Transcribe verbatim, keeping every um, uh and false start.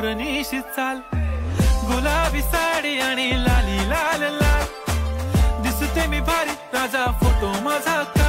मोरनीशी चाल, गुलाबी साडी आणि लाली लाल लाल, दिसते मी भारी राजा फोटो माझा